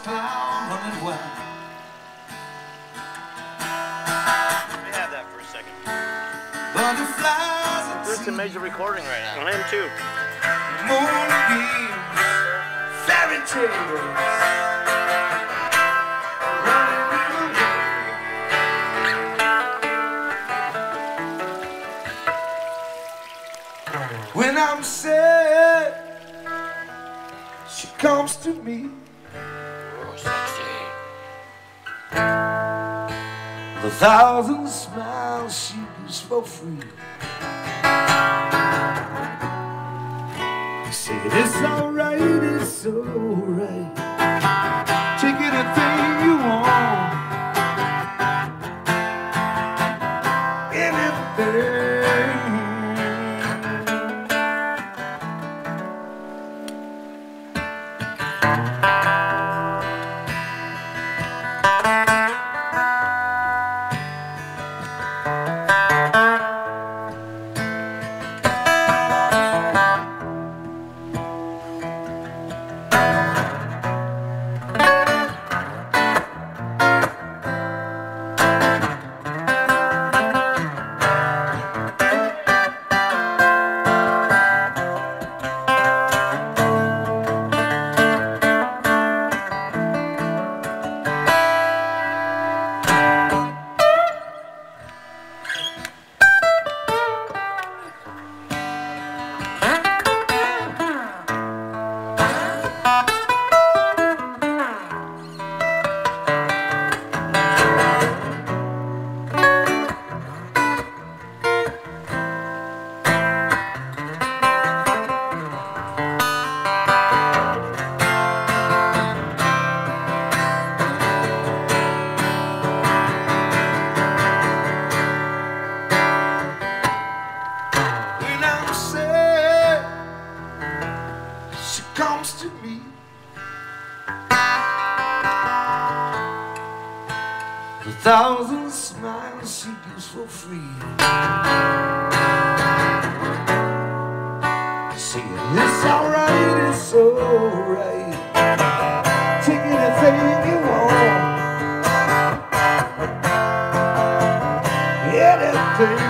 cloud running wild. Let me have that for a second. Butterflies at Bruce sea, in major recording right now. I am too. moonbeams, fairy tales. When I'm sad, she comes to me. Oh, sexy. The thousand smiles she gives for free. Say it's alright, it's alright. Take anything you want, anything. Comes to me. The thousand smiles she gives for free. Saying it's alright, it's alright. Take anything you want, anything.